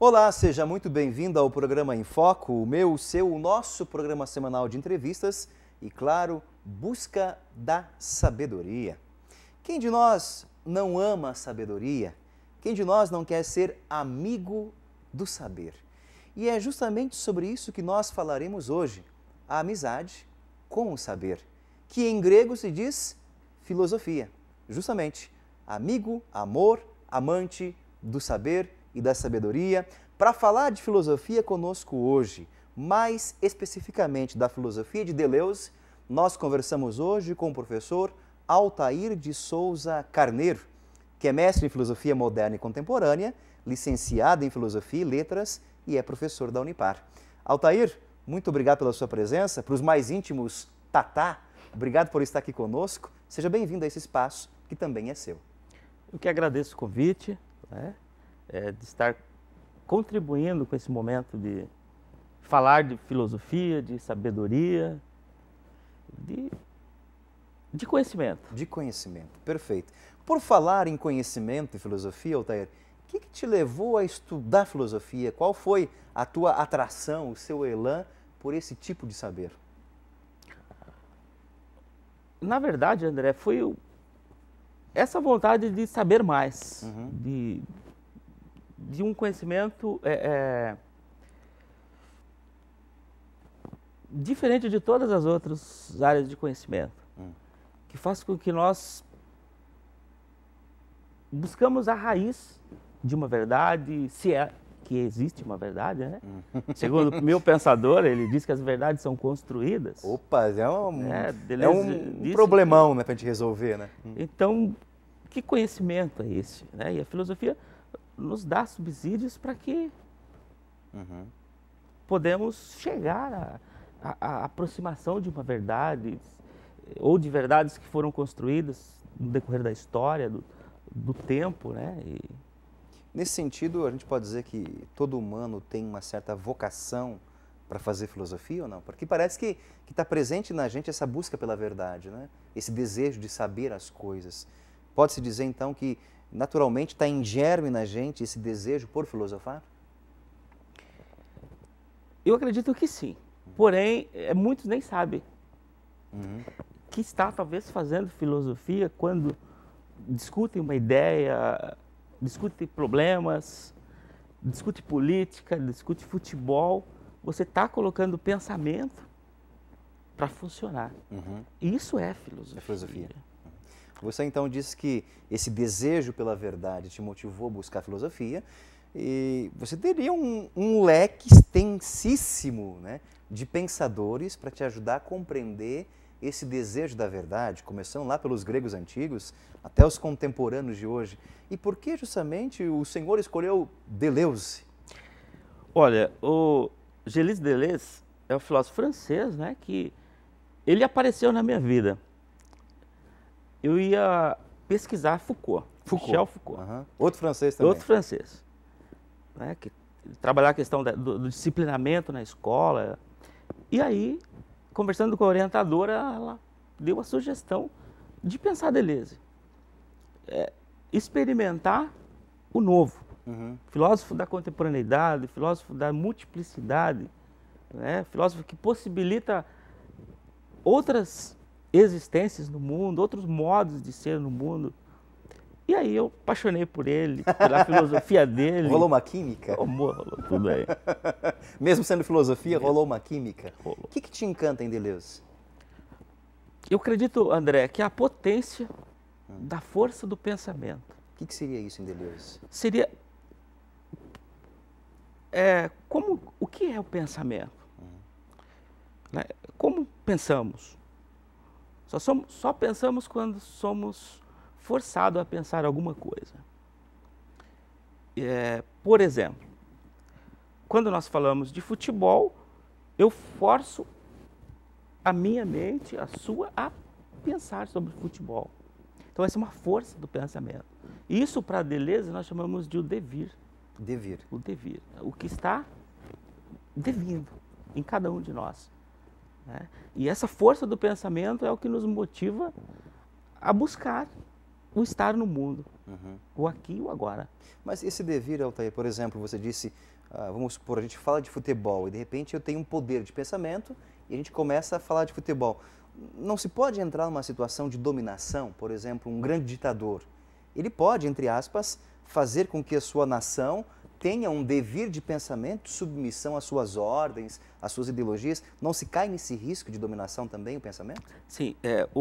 Olá, seja muito bem-vindo ao programa Em Foco, o meu, o seu, o nosso programa semanal de entrevistas e, claro, busca da sabedoria. Quem de nós não ama a sabedoria? Quem de nós não quer ser amigo do saber? E é justamente sobre isso que nós falaremos hoje, a amizade com o saber, que em grego se diz filosofia. Justamente, amigo, amor, amante do saber e da sabedoria. Para falar de filosofia conosco hoje, mais especificamente da filosofia de Deleuze, nós conversamos hoje com o professor Altair de Souza Carneiro, que é mestre em filosofia moderna e contemporânea, licenciado em filosofia e letras e é professor da Unipar. Altair, muito obrigado pela sua presença. Para os mais íntimos, Tatá, obrigado por estar aqui conosco. Seja bem-vindo a esse espaço que também é seu. Eu que agradeço o convite, de estar contribuindo com esse momento de falar de filosofia, de sabedoria, de conhecimento. De conhecimento, perfeito. Por falar em conhecimento e filosofia, Altair, o que te levou a estudar filosofia? Qual foi a tua atração, o seu elan por esse tipo de saber? Na verdade, André, foi essa vontade de saber mais, de um conhecimento diferente de todas as outras áreas de conhecimento, que faz com que nós buscamos a raiz de uma verdade, se é que existe uma verdade, né? Segundo o meu pensador, ele diz que as verdades são construídas. Opa, é um problemão, né, para a gente resolver, né? Então, que conhecimento é esse? Né? E a filosofia nos dá subsídios para que podemos chegar à aproximação de uma verdade, ou de verdades que foram construídas no decorrer da história, do tempo, né? Nesse sentido, a gente pode dizer que todo humano tem uma certa vocação para fazer filosofia ou não? Porque parece que está presente na gente essa busca pela verdade, né? Esse desejo de saber as coisas. Pode-se dizer, então, que naturalmente está em germe na gente esse desejo por filosofar? Eu acredito que sim. Porém, muitos nem sabem que está talvez fazendo filosofia quando discutem uma ideia, discute problemas, discute política, discute futebol. Você está colocando pensamento para funcionar. Isso é filosofia. É filosofia. Você então disse que esse desejo pela verdade te motivou a buscar filosofia e você teria um leque extensíssimo, né, de pensadores para te ajudar a compreender esse desejo da verdade, começando lá pelos gregos antigos até os contemporâneos de hoje. E por que justamente o senhor escolheu Deleuze? Olha, o Gilles Deleuze é um filósofo francês, né, que ele apareceu na minha vida. Eu ia pesquisar Foucault. Michel Foucault. Outro francês também. Outro francês. Né, que trabalhar a questão do disciplinamento na escola. E aí, conversando com a orientadora, ela deu a sugestão de pensar Deleuze. Experimentar o novo. Filósofo da contemporaneidade, filósofo da multiplicidade, né? Filósofo que possibilita outras existências no mundo, outros modos de ser no mundo. E aí eu apaixonei por ele, pela filosofia dele. Rolou uma química? Rolou tudo aí. Mesmo sendo filosofia, rolou uma química? Rolou. O que te encanta em Deleuze? Eu acredito, André, que a potência da força do pensamento. O que seria isso em Deleuze? Seria o que é o pensamento? Né? Como pensamos? Só pensamos quando somos forçados a pensar alguma coisa. Por exemplo, quando nós falamos de futebol, eu forço a minha mente, a sua, a pensar sobre futebol. Então essa é uma força do pensamento. Isso para Deleuze nós chamamos de o devir. Devir. O devir. O que está devindo em cada um de nós. Né? E essa força do pensamento é o que nos motiva a buscar o estar no mundo, o aqui e o agora. Mas esse devir, Altair, por exemplo, você disse vamos supor, a gente fala de futebol e de repente eu tenho um poder de pensamento e a gente começa a falar de futebol. Não se pode entrar numa situação de dominação, por exemplo, um grande ditador. Ele pode, entre aspas, fazer com que a sua nação tenha um devir de pensamento, submissão às suas ordens, às suas ideologias. Não se cai nesse risco de dominação também o pensamento? Sim,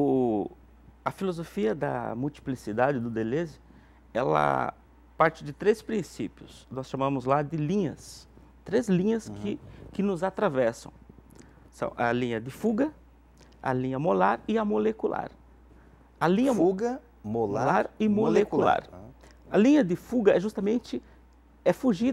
a filosofia da multiplicidade do Deleuze, ela parte de 3 princípios. Nós chamamos lá de linhas. 3 linhas que nos atravessam. São a linha de fuga, a linha molar e a molecular. A linha fuga, molar e molecular. A linha de fuga é justamente fugir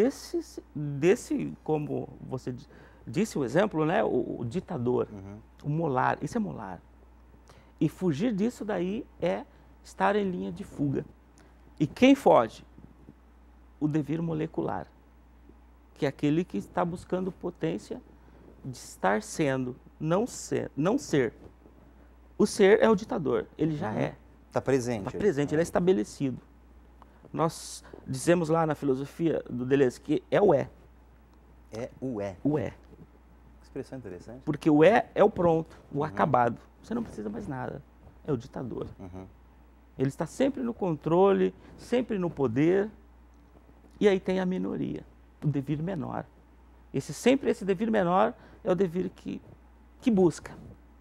desse, como você disse o exemplo, né? O ditador, o molar, isso é molar. E fugir disso daí é estar em linha de fuga. E quem foge? O devir molecular, que é aquele que está buscando potência de estar sendo, não ser. O ser é o ditador, ele já é. Está presente. Está presente, ele é estabelecido. Nós dizemos lá na filosofia do Deleuze que é o é. É o é. O é. Que expressão interessante. Porque o é o pronto, o acabado. Você não precisa mais nada. É o ditador. Ele está sempre no controle, sempre no poder. E aí tem a minoria, o devir menor. Sempre esse devir menor é o devir que busca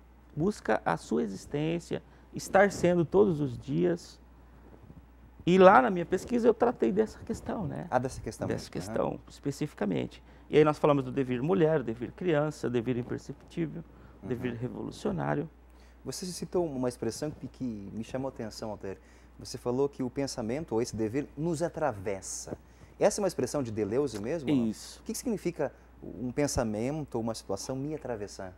a sua existência, estar sendo todos os dias. E lá na minha pesquisa eu tratei dessa questão, né? Dessa questão. Dessa questão, especificamente. E aí nós falamos do devir mulher, devir criança, devir imperceptível, devir revolucionário. Você citou uma expressão que me chamou a atenção, Altair. Você falou que o pensamento, ou esse dever, nos atravessa. Essa é uma expressão de Deleuze mesmo? Isso. O que significa um pensamento ou uma situação me atravessar?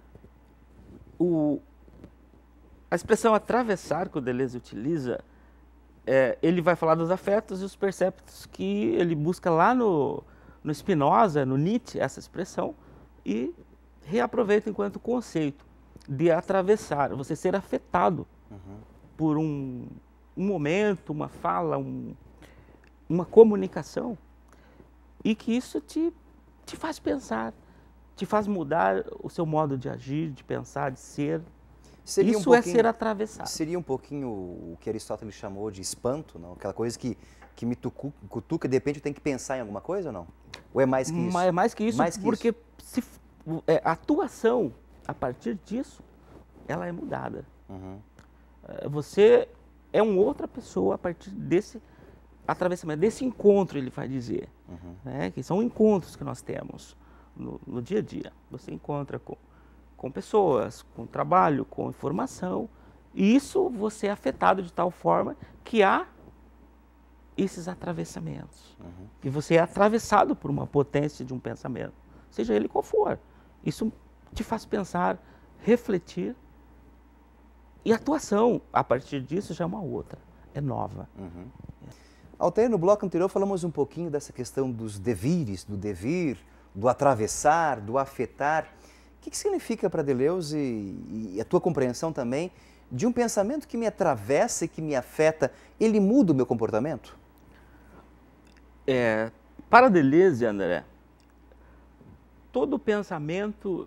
A expressão atravessar que o Deleuze utiliza, ele vai falar dos afetos e os perceptos que ele busca lá no Spinoza, no Nietzsche, essa expressão, e reaproveita enquanto conceito de atravessar, você ser afetado por um momento, uma fala, uma comunicação, e que isso te faz pensar, te faz mudar o seu modo de agir, de pensar, de ser. Isso é ser atravessado. Seria um pouquinho o que Aristóteles chamou de espanto, não? Aquela coisa que me cutuca, de repente eu tenho que pensar em alguma coisa ou não? Ou é mais que isso? É mais que isso, porque a atuação, a partir disso, ela é mudada. Você é uma outra pessoa a partir desse atravessamento, desse encontro, ele vai dizer. Né? Que são encontros que nós temos no dia a dia. Você encontra com pessoas, com trabalho, com informação. E isso você é afetado de tal forma que há esses atravessamentos. E você é atravessado por uma potência de um pensamento, seja ele qual for. Isso te faz pensar, refletir. E a atuação, a partir disso, já é uma outra, é nova. Altair, no bloco anterior falamos um pouquinho dessa questão dos devires, do devir, do atravessar, do afetar. O que significa para Deleuze e a tua compreensão também de um pensamento que me atravessa e que me afeta, ele muda o meu comportamento? Para Deleuze, André, todo pensamento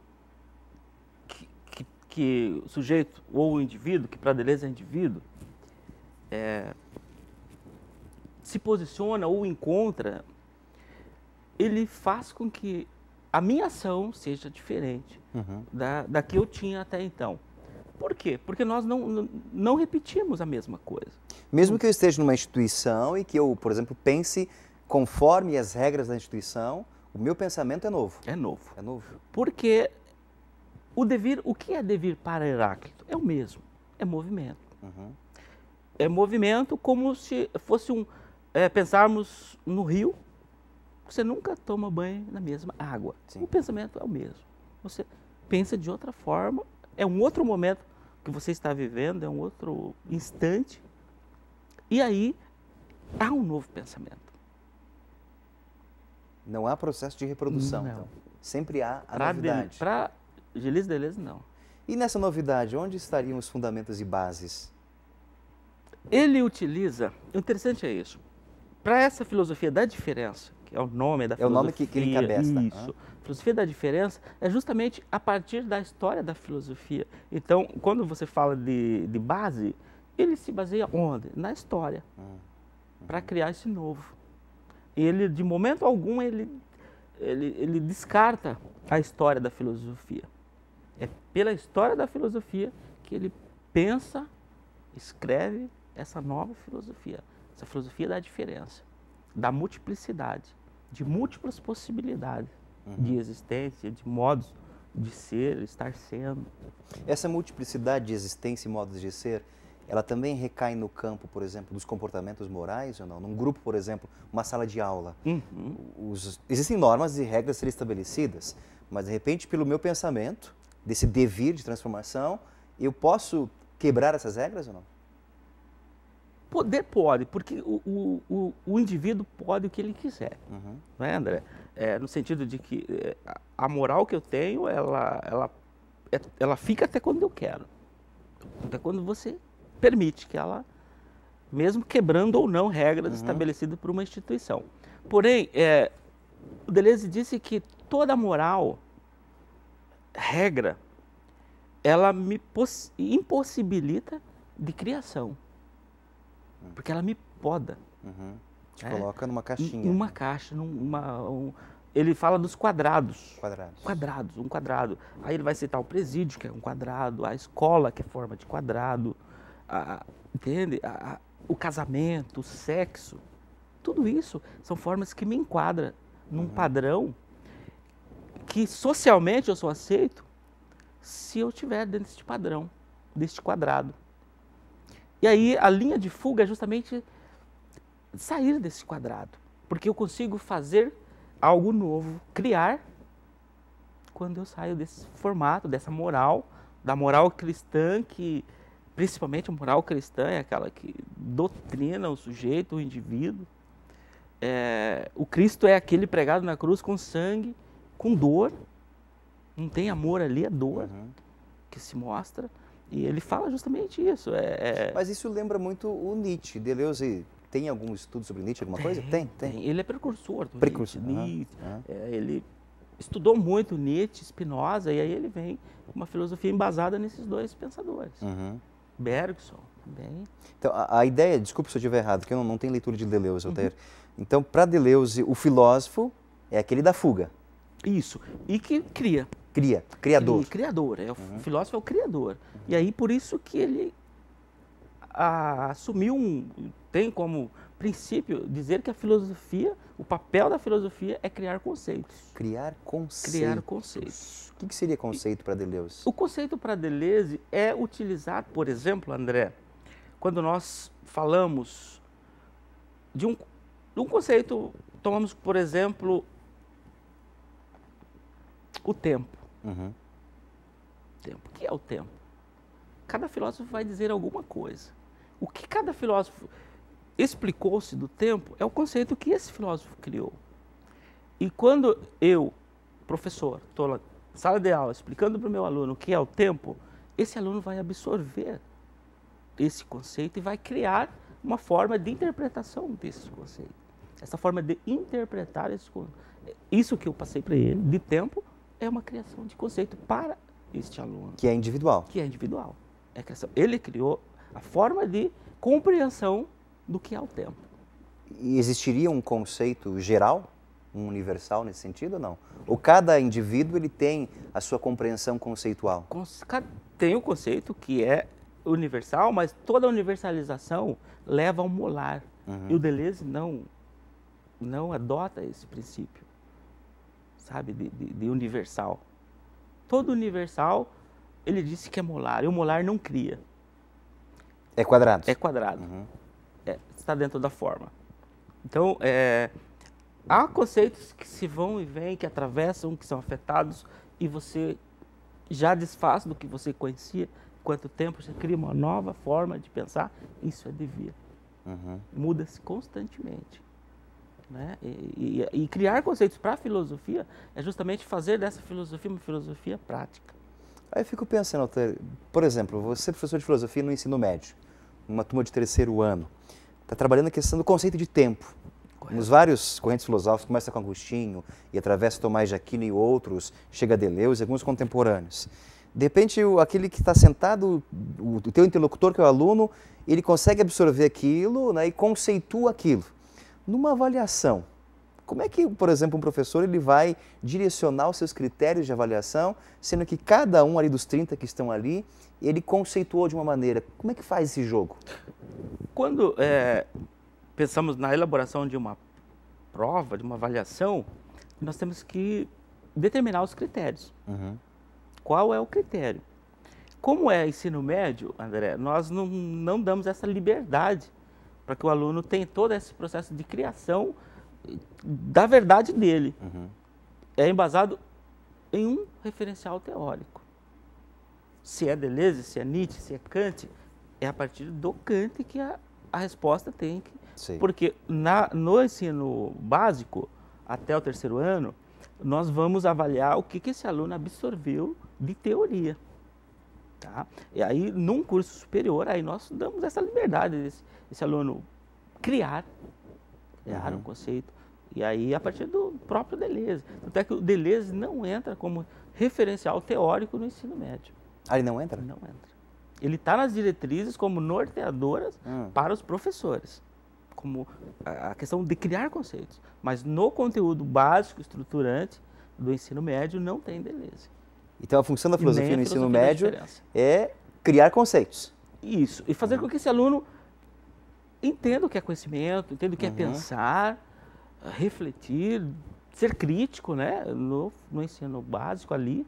que o sujeito ou o indivíduo, que para Deleuze é indivíduo, se posiciona ou encontra, ele faz com que a minha ação seja diferente da que eu tinha até então. Por quê? Porque nós não repetimos a mesma coisa. Mesmo que eu esteja numa instituição e que eu, por exemplo, pense conforme as regras da instituição, o meu pensamento é novo. É novo. É novo. Porque o que é devir para Heráclito? É o mesmo, é movimento. É movimento como se fosse pensarmos no rio, você nunca toma banho na mesma água. Sim. O pensamento é o mesmo. Você pensa de outra forma, é um outro momento que você está vivendo, é um outro instante, e aí há um novo pensamento. Não há processo de reprodução, então. Sempre há a novidade. Para Gilles Deleuze, não. E nessa novidade, onde estariam os fundamentos e bases? Ele utiliza, o interessante é isso, para essa filosofia da diferença, que é o nome da filosofia. É o nome que ele encabeça. Isso. Filosofia da diferença é justamente a partir da história da filosofia. Então, quando você fala de base, ele se baseia onde? Na história, para criar esse novo. Ele, de momento algum, ele descarta a história da filosofia. É pela história da filosofia que ele pensa, escreve essa nova filosofia. Essa filosofia da diferença, da multiplicidade, de múltiplas possibilidades de existência, de modos de ser, estar sendo. Essa multiplicidade de existência e modos de ser, ela também recai no campo, por exemplo, dos comportamentos morais ou não? Num grupo, por exemplo, uma sala de aula, existem normas e regras a serem estabelecidas, mas de repente, pelo meu pensamento, desse devir de transformação, eu posso quebrar essas regras ou não? Poder pode, porque o indivíduo pode o que ele quiser, não é, André? No sentido de que a moral que eu tenho, ela fica até quando eu quero, até quando você permite que ela, mesmo quebrando ou não regras estabelecidas por uma instituição. Porém, o Deleuze disse que toda moral, regra, ela me impossibilita de criação. Porque ela me poda. Te coloca numa caixinha. Numa caixa. Ele fala dos quadrados. Quadrados. Um quadrado. Aí ele vai citar o presídio, que é um quadrado, a escola, que é forma de quadrado, entende? O casamento, o sexo. Tudo isso são formas que me enquadram num padrão que socialmente eu só aceito se eu estiver dentro deste padrão, deste quadrado. E aí a linha de fuga é justamente sair desse quadrado, porque eu consigo fazer algo novo, criar, quando eu saio desse formato, dessa moral, da moral cristã, que principalmente a moral cristã é aquela que doutrina o sujeito, o indivíduo. O Cristo é aquele pregado na cruz com sangue, com dor, não tem amor ali, é dor que se mostra. E ele fala justamente isso. Mas isso lembra muito o Nietzsche. Deleuze tem algum estudo sobre Nietzsche, alguma coisa? Tem. Ele é precursor do Nietzsche. Ele estudou muito Nietzsche, Spinoza, e aí ele vem com uma filosofia embasada nesses dois pensadores. Bergson também. Então, a ideia, desculpe se eu estiver errado, porque eu não tenho leitura de Deleuze, Altair. Então, para Deleuze, o filósofo é aquele da fuga. Isso. E que cria. Criador. Criador. O filósofo é o criador. E aí, por isso que ele assumiu tem como princípio dizer que a filosofia, o papel da filosofia é criar conceitos. Criar conceitos. O que seria conceito para Deleuze? O conceito para Deleuze é utilizar, por exemplo, André, quando nós falamos de um conceito, tomamos, por exemplo, o tempo. O que é o tempo? Cada filósofo vai dizer alguma coisa. O que cada filósofo explicou-se do tempo é o conceito que esse filósofo criou. E quando eu, professor, estou na sala de aula explicando para o meu aluno o que é o tempo, esse aluno vai absorver esse conceito e vai criar uma forma de interpretação desse conceito. Essa forma de interpretar esse conceito. Isso que eu passei para ele, de tempo, é uma criação de conceito para este aluno. Que é individual. Ele criou a forma de compreensão do que é o tempo. E existiria um conceito geral, um universal nesse sentido ou não? Ou cada indivíduo ele tem a sua compreensão conceitual? Tem um conceito que é universal, mas toda universalização leva ao molar. E o Deleuze não adota esse princípio, sabe, de universal. Todo universal, ele disse que é molar, e o molar não cria. É quadrado. É quadrado. Está dentro da forma. Então, há conceitos que se vão e vêm, que atravessam, que são afetados, e você já desfaz do que você conhecia. Quanto tempo você cria uma nova forma de pensar, isso é devir. Muda-se constantemente. Né? E criar conceitos para a filosofia é justamente fazer dessa filosofia uma filosofia prática. Aí eu fico pensando, Altair, por exemplo, você é professor de filosofia no ensino médio, uma turma de 3º ano, está trabalhando a questão do conceito de tempo. Nos vários correntes filosóficas, começa com Agostinho e atravessa Tomás de Aquino e outros, chega a Deleuze e alguns contemporâneos. De repente, aquele que está sentado, o teu interlocutor, que é o aluno, ele consegue absorver aquilo, né, e conceitua aquilo. Numa avaliação, como é que, por exemplo, um professor ele vai direcionar os seus critérios de avaliação, sendo que cada um ali dos 30 que estão ali, ele conceituou de uma maneira? Como é que faz esse jogo? Quando pensamos na elaboração de uma prova, de uma avaliação, nós temos que determinar os critérios. Qual é o critério? Como é ensino médio, André, nós não damos essa liberdade para que o aluno tenha todo esse processo de criação da verdade dele. É embasado em um referencial teórico. Se é Deleuze, se é Nietzsche, se é Kant, é a partir do Kant que a resposta tem que... Sim. Porque no ensino básico, até o 3º ano, nós vamos avaliar o que esse aluno absorveu de teoria. Tá? E aí, num curso superior, aí nós damos essa liberdade desse aluno criar um conceito. E aí, a partir do próprio Deleuze. Até que o Deleuze não entra como referencial teórico no ensino médio. Ah, ele não entra? Não entra. Ele está nas diretrizes como norteadoras para os professores. Como a questão de criar conceitos. Mas no conteúdo básico, estruturante do ensino médio, não tem Deleuze. Então a função da filosofia no ensino médio é criar conceitos. Isso. E fazer com que esse aluno entenda o que é conhecimento, entenda o que é pensar, refletir, ser crítico, né? No ensino básico ali.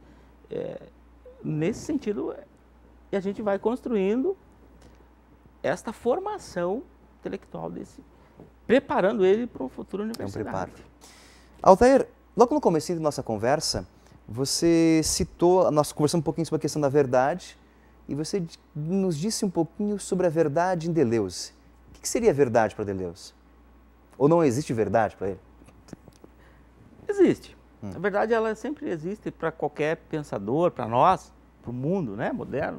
Nesse sentido, e a gente vai construindo esta formação intelectual preparando ele para um futuro universitário. É um preparo. Altair, logo no começo da nossa conversa, você citou, nós conversamos um pouquinho sobre a questão da verdade, e você nos disse um pouquinho sobre a verdade em Deleuze. O que seria verdade para Deleuze? Ou não existe verdade para ele? Existe. A verdade, ela sempre existe para qualquer pensador, para nós, para o mundo, né, moderno.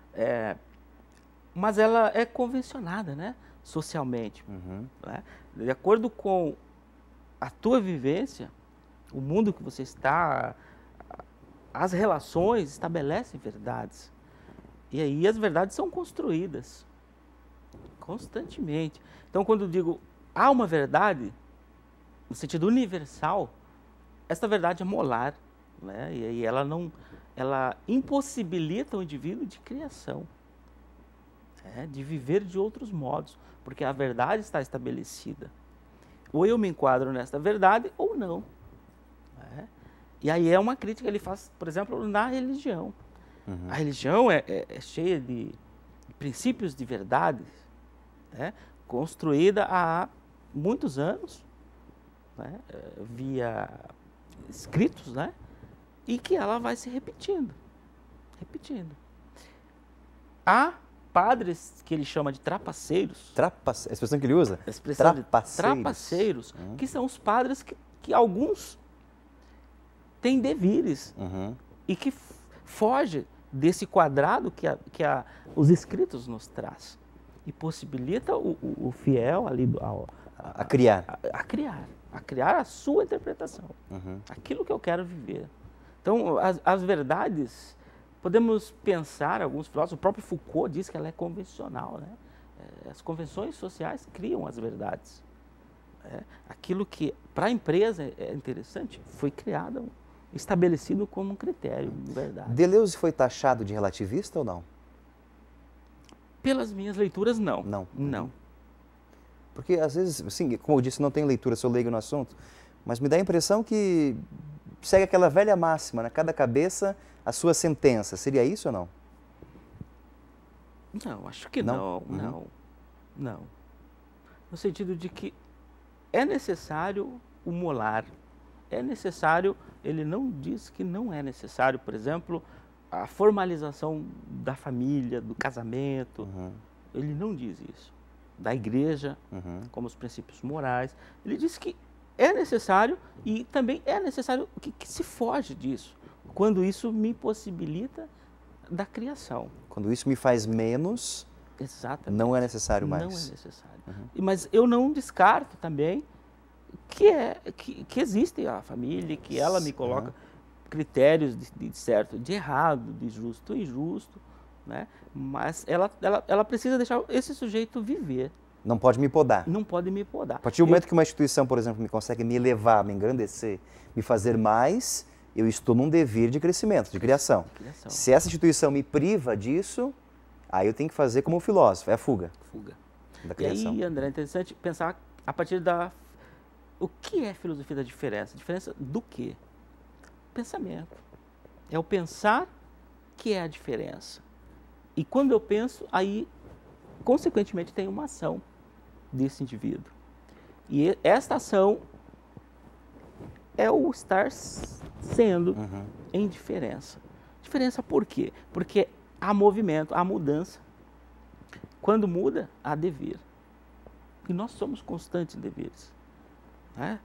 Mas ela é convencionada, né, socialmente. Né? De acordo com a tua vivência, o mundo que você está, as relações estabelecem verdades. E aí as verdades são construídas constantemente. Então, quando eu digo há uma verdade, no sentido universal, esta verdade é molar, né? E aí ela impossibilita o indivíduo de criação, de viver de outros modos, porque a verdade está estabelecida. Ou eu me enquadro nesta verdade ou não. E aí é uma crítica que ele faz, por exemplo, na religião. A religião é cheia de princípios de verdade, construída há muitos anos, via escritos, e que ela vai se repetindo. Há padres que ele chama de trapaceiros. A expressão que ele usa? A expressão trapaceiros, que são os padres que alguns têm devires e que foge desse quadrado que os escritos nos traz e possibilita o fiel ali a criar a sua interpretação, aquilo que eu quero viver. Então, as verdades, podemos pensar, alguns filósofos, o próprio Foucault diz que ela é convencional, né? As convenções sociais criam as verdades. Aquilo que para a empresa é interessante foi criado, estabelecido como um critério de verdade. Deleuze foi taxado de relativista ou não? Pelas minhas leituras, não. Não. Porque às vezes, assim, como eu disse, não tenho leitura, sou leigo no assunto, mas me dá a impressão que segue aquela velha máxima, né? Cada cabeça a sua sentença. Seria isso ou não? Não, acho que não. No sentido de que é necessário o molar. É necessário, ele não diz que não é necessário, por exemplo, a formalização da família, do casamento. Ele não diz isso. Da igreja, como os princípios morais. Ele diz que é necessário e também é necessário que se foge disso, quando isso me possibilita da criação. Quando isso me faz menos, exatamente, não é necessário mais. Não é necessário. Mas eu não descarto também que existe a família, que ela me coloca critérios de certo, de errado, de justo e injusto, né? Mas ela precisa deixar esse sujeito viver. Não pode me podar. Não pode me podar. A partir do momento que uma instituição, por exemplo, me consegue me elevar, me engrandecer, me fazer mais, eu estou num dever de crescimento, de criação. Se essa instituição me priva disso, aí eu tenho que fazer como um filósofo, é a fuga. Fuga. Da criação. E aí, André, é interessante pensar a partir da... O que é filosofia da diferença? Diferença do quê? Pensamento. É o pensar que é a diferença. E quando eu penso, aí, consequentemente, tem uma ação desse indivíduo. E esta ação é o estar sendo em diferença. Diferença por quê? Porque há movimento, há mudança. Quando muda, há dever. E nós somos constantes em deveres. Né?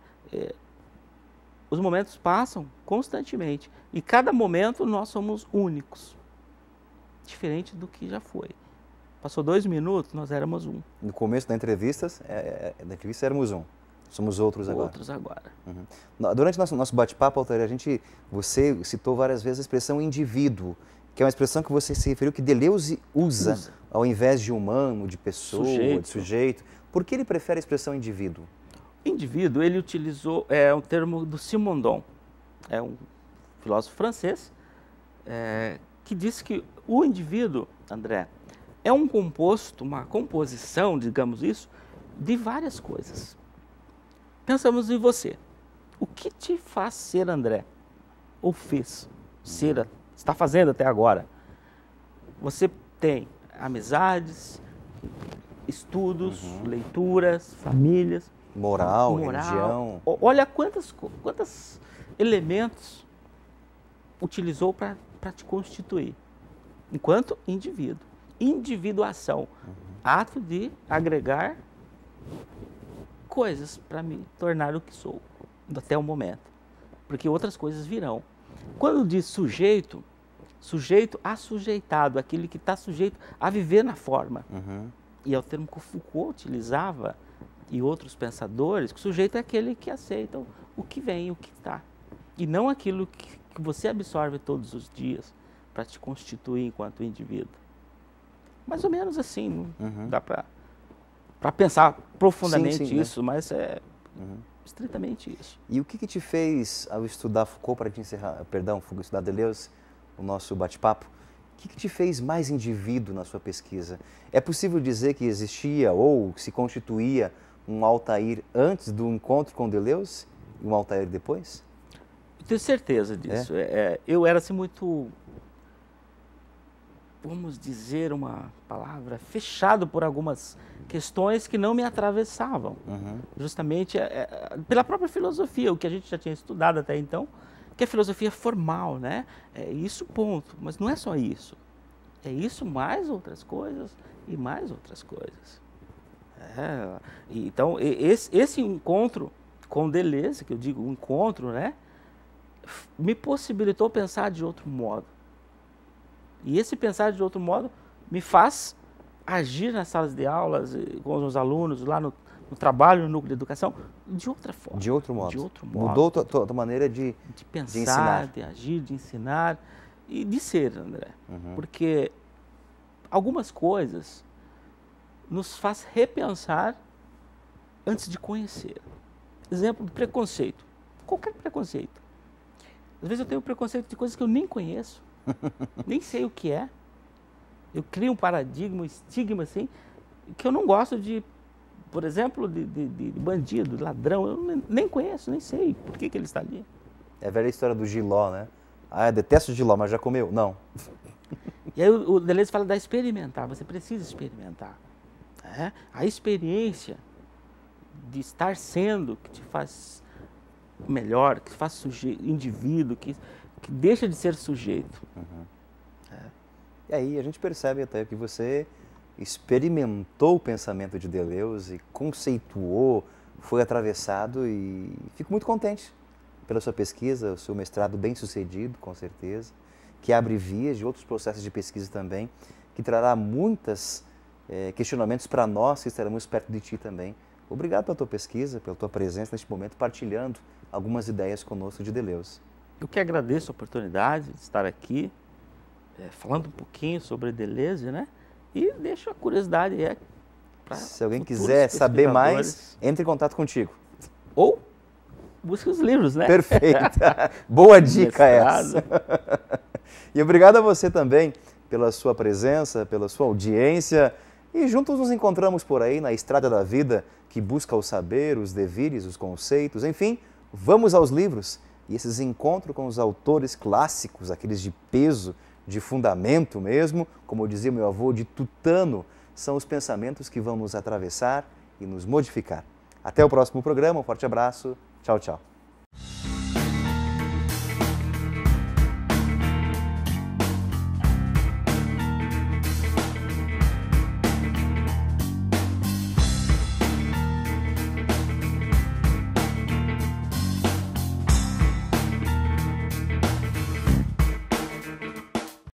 Os momentos passam constantemente. E cada momento nós somos únicos. Diferente do que já foi. Passou 2 minutos, nós éramos um. No começo da entrevista éramos um. Somos outros agora. Outros agora. Durante nosso bate-papo, Altair, você citou várias vezes a expressão indivíduo, que é uma expressão que você se referiu que Deleuze usa ao invés de humano, de pessoa, de sujeito. Por que ele prefere a expressão indivíduo? Indivíduo, ele utilizou um termo do Simondon, é um filósofo francês, que disse que o indivíduo, André, é um composto, uma composição, digamos isso, de várias coisas. Pensamos em você. O que te faz ser André? Ou fez ser, está fazendo até agora? Você tem amizades, estudos, leituras, famílias. Moral, religião. Olha quantos elementos utilizou para te constituir, enquanto indivíduo. Individuação, ato de agregar coisas para me tornar o que sou, até o momento, porque outras coisas virão. Quando diz sujeito, sujeito assujeitado, aquele que está sujeito a viver na forma. E é o termo que o Foucault utilizava, e outros pensadores, que o sujeito é aquele que aceita o que vem, o que está, e não aquilo que você absorve todos os dias para te constituir enquanto indivíduo. Mais ou menos assim, não dá para pensar profundamente isso, né? Mas é estritamente isso. E o que te fez, ao estudar Foucault, para te encerrar, estudar Deleuze, o nosso bate-papo, o que te fez mais indivíduo na sua pesquisa? É possível dizer que existia ou se constituía um Altair antes do encontro com Deleuze e um Altair depois? Eu tenho certeza disso. Eu era assim muito, vamos dizer uma palavra, fechado por algumas questões que não me atravessavam. Justamente pela própria filosofia, o que a gente já tinha estudado até então, que é filosofia formal, né? É isso, ponto. Mas não é só isso. É isso mais outras coisas e mais outras coisas. Então, esse encontro com Deleuze, que eu digo encontro, né? Me possibilitou pensar de outro modo. E esse pensar de outro modo me faz agir nas salas de aulas, com os alunos, lá no trabalho, no núcleo de educação, de outra forma. De outro modo. De outro modo. Mudou a tua maneira de pensar, de ensinar. de agir, de ensinar e de ser, André. Porque algumas coisas nos faz repensar antes de conhecer. Exemplo do preconceito. Qualquer preconceito. Às vezes eu tenho preconceito de coisas que eu nem conheço, nem sei o que é. Eu crio um paradigma, um estigma assim, que eu não gosto de, por exemplo, de bandido, de ladrão. Eu nem conheço, nem sei por que ele está ali. É a velha história do jiló, né? Ah, eu detesto o jiló, mas já comeu? Não. E aí o Deleuze fala da experimentar, você precisa experimentar. A experiência de estar sendo que te faz melhor, que te faz sujeito, indivíduo, que deixa de ser sujeito. E aí a gente percebe até que você experimentou o pensamento de Deleuze, conceituou, foi atravessado e fico muito contente pela sua pesquisa, o seu mestrado bem sucedido, com certeza, que abre vias de outros processos de pesquisa também, que trará muitos questionamentos para nós que estaremos perto de ti também, Obrigado pela tua pesquisa, pela tua presença neste momento, partilhando algumas ideias conosco de Deleuze. Eu que agradeço a oportunidade de estar aqui, falando um pouquinho sobre Deleuze, né? E deixo a curiosidade para se alguém quiser saber mais, entre em contato contigo. Ou busque os livros, né? Perfeito. Boa dica essa. E obrigado a você também pela sua presença, pela sua audiência. E juntos nos encontramos por aí na estrada da vida que busca o saber, os devires, os conceitos, enfim, vamos aos livros. E esses encontros com os autores clássicos, aqueles de peso, de fundamento mesmo, como dizia meu avô, de tutano, são os pensamentos que vão nos atravessar e nos modificar. Até o próximo programa, um forte abraço, tchau, tchau.